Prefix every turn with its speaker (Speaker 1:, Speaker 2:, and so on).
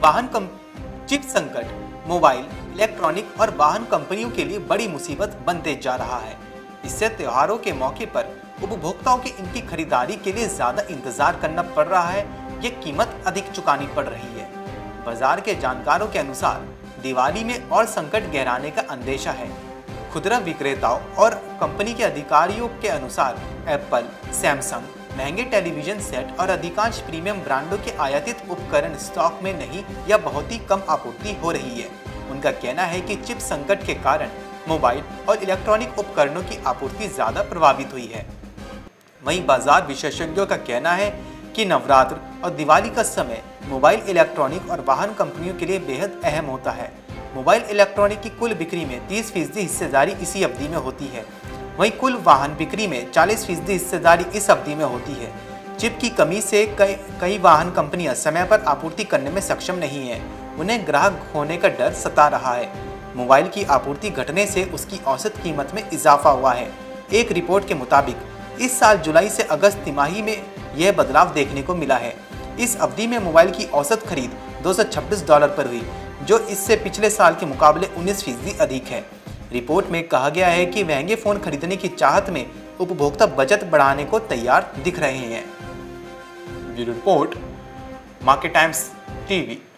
Speaker 1: Chip संकट mobile, electronic और वाहन कंपनियों के लिए बड़ी मुसीबत बनते जा रहा है। इससे त्योहारों के मौके पर उपभोक्ताओं की इनकी खरीदारी के लिए ज्यादा इंतजार करना पड़ रहा है। ये कीमत अधिक चुकानी पड़ रही है। बाजार के जानकारों के अनुसार दिवाली में और संकट गहराने का अंदेशा है। खुदरा विक्रेताओं और कंपनी के अधिकारियों के अनुसार एप्पल, सैमसंग, महंगे टेलीविजन सेट और अधिकांश प्रीमियम ब्रांडों के आयातित उपकरण स्टॉक में नहीं या बहुत ही कम आपूर्ति हो रही है। उनका कहना है कि चिप संकट के कारण मोबाइल और इलेक्ट्रॉनिक उपकरणों की आपूर्ति ज़्यादा प्रभावित हुई है। वहीं बाजार विशेषज्ञों का कहना है कि नवरात्र और दिवाली का समय मोबाइल, इलेक्ट्रॉनिक और वाहन कंपनियों के लिए बेहद अहम होता है। मोबाइल इलेक्ट्रॉनिक की कुल बिक्री में 30% हिस्सेदारी इसी अवधि में होती है। वहीं कुल वाहन बिक्री में 40% हिस्सेदारी इस अवधि में होती है। चिप की कमी से कई वाहन कंपनियां समय पर आपूर्ति करने में सक्षम नहीं है। उन्हें ग्राहक खोने का डर सता रहा है। मोबाइल की आपूर्ति घटने से उसकी औसत कीमत में इजाफा हुआ है। एक रिपोर्ट के मुताबिक इस साल जुलाई से अगस्त तिमाही में यह बदलाव देखने को मिला है। इस अवधि में मोबाइल की औसत खरीद $226 पर हुई, जो इससे पिछले साल के मुकाबले 19% अधिक है। रिपोर्ट में कहा गया है कि महंगे फ़ोन खरीदने की चाहत में उपभोक्ता बचत बढ़ाने को तैयार दिख रहे हैं। Bureau report, market Times TV.